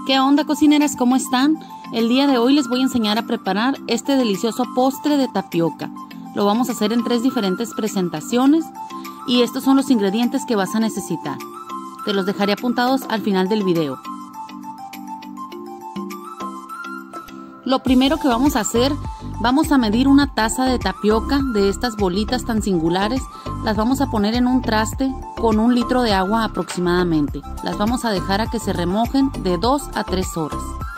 ¿Qué onda, cocineras? ¿Cómo están? El día de hoy les voy a enseñar a preparar este delicioso postre de tapioca. Lo vamos a hacer en 3 diferentes presentaciones y estos son los ingredientes que vas a necesitar. Te los dejaré apuntados al final del video. Lo primero que vamos a hacer, vamos a medir una taza de tapioca de estas bolitas tan singulares. Las vamos a poner en un traste con 1 litro de agua aproximadamente. Las vamos a dejar a que se remojen de 2 a 3 horas.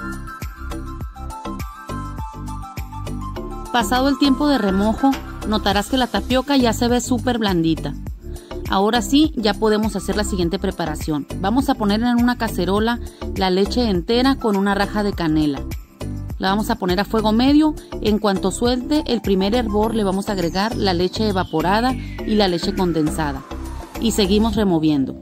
Pasado el tiempo de remojo, notarás que la tapioca ya se ve súper blandita. Ahora sí, ya podemos hacer la siguiente preparación. Vamos a poner en una cacerola la leche entera con una raja de canela. La vamos a poner a fuego medio. En cuanto suelte el primer hervor, le vamos a agregar la leche evaporada y la leche condensada. Y seguimos removiendo.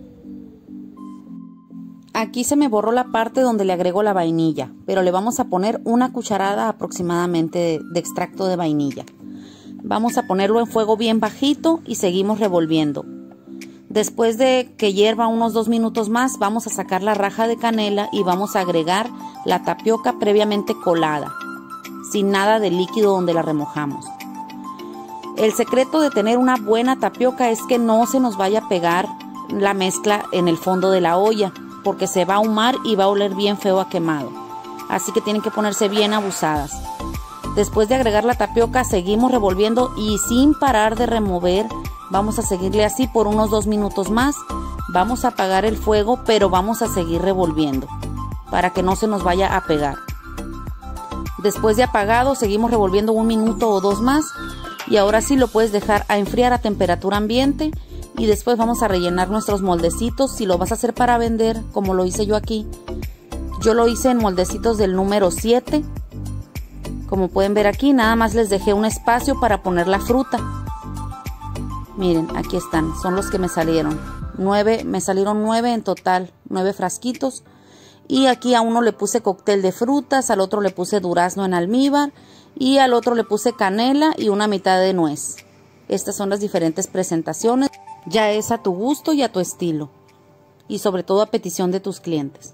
Aquí se me borró la parte donde le agrego la vainilla, pero le vamos a poner 1 cucharada aproximadamente de extracto de vainilla. Vamos a ponerlo en fuego bien bajito y seguimos revolviendo. Después de que hierva unos 2 minutos más, vamos a sacar la raja de canela y vamos a agregar la tapioca previamente colada, sin nada de líquido donde la remojamos. El secreto de tener una buena tapioca es que no se nos vaya a pegar la mezcla en el fondo de la olla, porque se va a ahumar y va a oler bien feo a quemado. Así que tienen que ponerse bien abusadas. Después de agregar la tapioca, seguimos revolviendo y sin parar de remover. Vamos a seguirle así por unos 2 minutos más. Vamos a apagar el fuego, pero vamos a seguir revolviendo para que no se nos vaya a pegar. Después de apagado, seguimos revolviendo 1 minuto o 2 más. Y ahora sí lo puedes dejar a enfriar a temperatura ambiente. Y después vamos a rellenar nuestros moldecitos. Si lo vas a hacer para vender, como lo hice yo aquí, yo lo hice en moldecitos del número 7. Como pueden ver aquí, nada más les dejé un espacio para poner la fruta. Miren, aquí están, son los que me salieron. Me salieron 9 en total, 9 frasquitos. Y aquí a uno le puse cóctel de frutas, al otro le puse durazno en almíbar y al otro le puse canela y una mitad de nuez. Estas son las diferentes presentaciones. Ya es a tu gusto y a tu estilo. Y sobre todo a petición de tus clientes.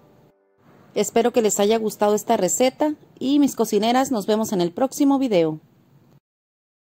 Espero que les haya gustado esta receta y mis cocineras, nos vemos en el próximo video.